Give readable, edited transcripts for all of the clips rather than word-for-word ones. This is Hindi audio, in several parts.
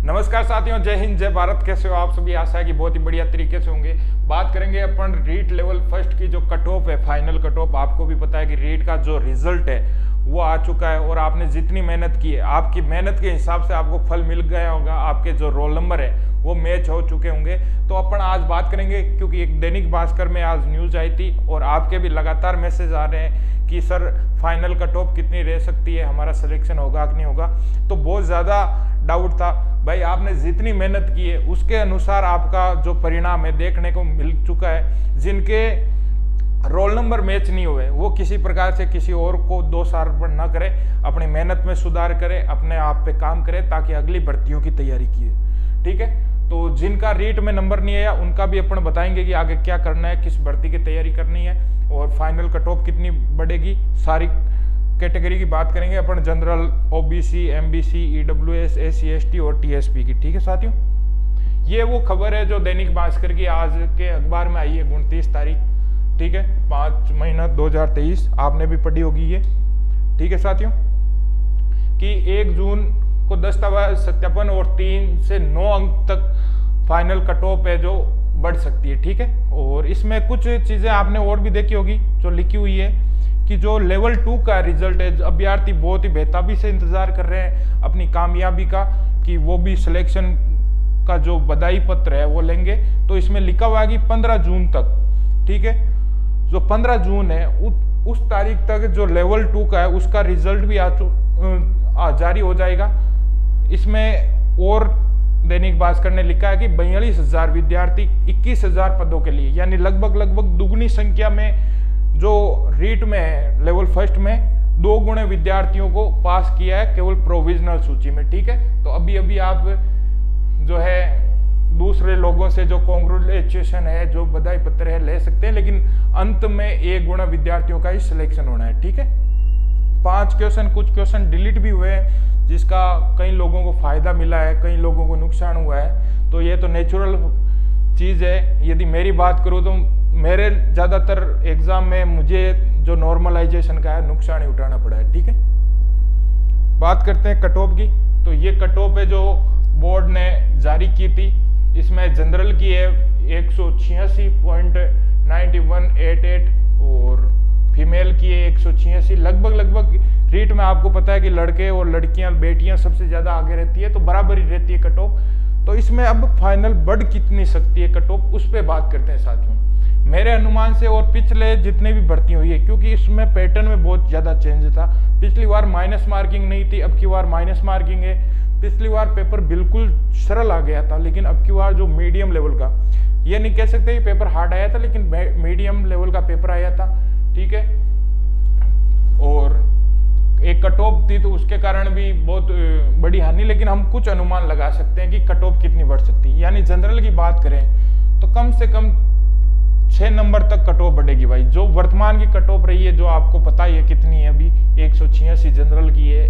नमस्कार साथियों, जय हिंद जय भारत। कैसे हो आप सभी? आशा है कि बहुत ही बढ़िया तरीके से होंगे। बात करेंगे अपन रीट लेवल फर्स्ट की जो कट ऑफ है, फाइनल कट ऑफ। आपको भी पता है कि रीट का जो रिजल्ट है वो आ चुका है और आपने जितनी मेहनत की है, आपकी मेहनत के हिसाब से आपको फल मिल गया होगा। आपके जो रोल नंबर है वो मैच हो चुके होंगे। तो अपन आज बात करेंगे, क्योंकि एक दैनिक भास्कर में आज न्यूज आई थी और आपके भी लगातार मैसेज आ रहे हैं कि सर फाइनल कट ऑफ कितनी रह सकती है, हमारा सिलेक्शन होगा कि नहीं होगा। तो बहुत ज़्यादा डाउट था भाई। आपने जितनी मेहनत की है उसके अनुसार आपका जो परिणाम है देखने को मिल चुका है। जिनके रोल नंबर मैच नहीं हुए वो किसी प्रकार से किसी और को दोषारोपण न करे, अपनी मेहनत में सुधार करे, अपने आप पे काम करे ताकि अगली भर्तियों की तैयारी की। ठीक है, तो जिनका रीट में नंबर नहीं आया उनका भी अपन बताएंगे कि आगे क्या करना है, किस भर्ती की तैयारी करनी है और फाइनल कट ऑफ कितनी बढ़ेगी। सारी कैटेगरी की बात करेंगे अपन, general, OBC, MBC, EWS, SC, ST और टीएसपी की। ठीक है साथियों, ये वो खबर है जो दैनिक भास्कर की आज के अखबार में आई है 29 तारीख। ठीक है, 5 महीना 2023। आपने भी पढ़ी होगी ये। ठीक है साथियों, कि 1 जून को दस्तावेज सत्यापन और 3 से 9 अंक तक फाइनल कट ऑफ है जो बढ़ सकती है। ठीक है, और इसमें कुछ चीजें आपने और भी देखी होगी जो लिखी हुई है कि जो लेवल 2 का रिजल्ट है, अभ्यर्थी बहुत ही बेताबी से इंतजार कर रहे हैं अपनी कामयाबी का, कि वो भी सिलेक्शन का जो बधाई पत्र है वो लेंगे। तो इसमें लिखा हुआ है कि 15 जून तक। ठीक है, जो 15 जून है उस तारीख तक जो लेवल 2 का है उसका रिजल्ट भी जारी हो जाएगा। इसमें और दैनिक भास्कर ने लिखा है कि 42,000 विद्यार्थी 21,000 पदों के लिए, यानी लगभग दुगनी संख्या में जो रीट में है लेवल फर्स्ट में 2 गुणे विद्यार्थियों को पास किया है केवल प्रोविजनल सूची में। ठीक है, तो अभी आप जो है दूसरे लोगों से जो कांग्रेचुलेशन है, जो बधाई पत्र है ले सकते हैं, लेकिन अंत में 1 गुणा विद्यार्थियों का ही सिलेक्शन होना है। ठीक है, 5 क्वेश्चन, कुछ क्वेश्चन डिलीट भी हुए हैं जिसका कई लोगों को फायदा मिला है, कई लोगों को नुकसान हुआ है। तो ये तो नेचुरल चीज है। यदि मेरी बात करूँ तो मेरे ज्यादातर एग्जाम में मुझे जो नॉर्मलाइजेशन का है नुकसान ही उठाना पड़ा है। ठीक है, बात करते हैं कट ऑफ की। तो ये कट ऑफ है जो बोर्ड ने जारी की थी। इसमें जनरल की है 186.9188 और फीमेल की है 186। लगभग रीट में आपको पता है कि लड़के और लड़कियां, बेटियां सबसे ज्यादा आगे रहती है, तो बराबरी रहती है कट ऑफ। तो इसमें अब फाइनल बढ़ कितनी सकती है कट ऑफ, उस पर बात करते हैं साथियों। मेरे अनुमान से और पिछले जितने भी भर्ती हुई है, क्योंकि इसमें पैटर्न में बहुत ज्यादा चेंज था। पिछली बार माइनस मार्किंग नहीं थी, अब की बार माइनस मार्किंग है। पिछली बार पेपर बिल्कुल सरल आ गया था, लेकिन अब की बार जो मीडियम लेवल का, ये नहीं कह सकते कि पेपर हार्ड आया था, लेकिन मीडियम लेवल का पेपर आया था। ठीक है, और एक कट ऑफ थी तो उसके कारण भी बहुत बड़ी हानि, लेकिन हम कुछ अनुमान लगा सकते हैं कि कट ऑफ कितनी बढ़ सकती है। यानी जनरल की बात करें तो कम से कम 6 नंबर तक कट ऑफ बढ़ेगी भाई। जो वर्तमान की कट ऑफ रही है, जो आपको पता ही है कितनी है, अभी 186 जनरल की है।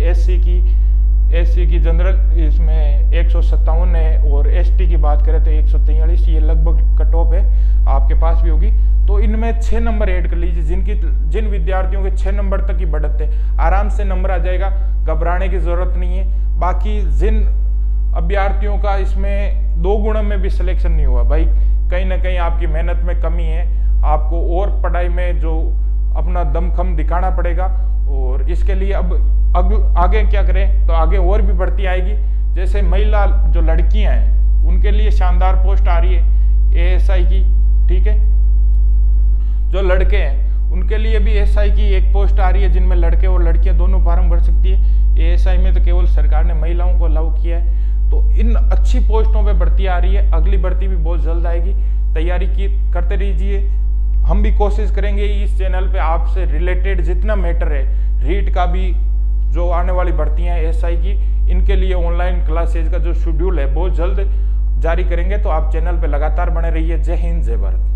एससी की जनरल इसमें 157 है और एसटी की बात करें तो 143। ये लगभग कट ऑफ है, आपके पास भी होगी। तो इनमें 6 नंबर ऐड कर लीजिए। जिन विद्यार्थियों के 6 नंबर तक की बढ़त है, आराम से नंबर आ जाएगा, घबराने की जरूरत नहीं है। बाकी जिन अभ्यर्थियों का इसमें 2 गुणों में भी सिलेक्शन नहीं हुआ भाई, कहीं ना कहीं आपकी मेहनत में कमी है, आपको और पढ़ाई में जो अपना दमखम दिखाना पड़ेगा। और इसके लिए अब आगे क्या करें, तो आगे और भी बढ़ती आएगी। जैसे महिला जो लड़कियां हैं उनके लिए शानदार पोस्ट आ रही है एएसआई की। ठीक है, जो लड़के हैं उनके लिए भी एएसआई की एक पोस्ट आ रही है, जिनमें लड़के और लड़कियां दोनों फार्म भर सकती है। एएसआई में तो केवल सरकार ने महिलाओं को अलाउ किया है। तो इन अच्छी पोस्टों पे भर्ती आ रही है, अगली भर्ती भी बहुत जल्द आएगी। तैयारी की करते रहिए। हम भी कोशिश करेंगे इस चैनल पे आपसे रिलेटेड जितना मैटर है, रीट का भी, जो आने वाली भर्तियां एएसआई की, इनके लिए ऑनलाइन क्लासेज का जो शेड्यूल है बहुत जल्द जारी करेंगे। तो आप चैनल पे लगातार बने रहिए। जय हिंद जय भारत।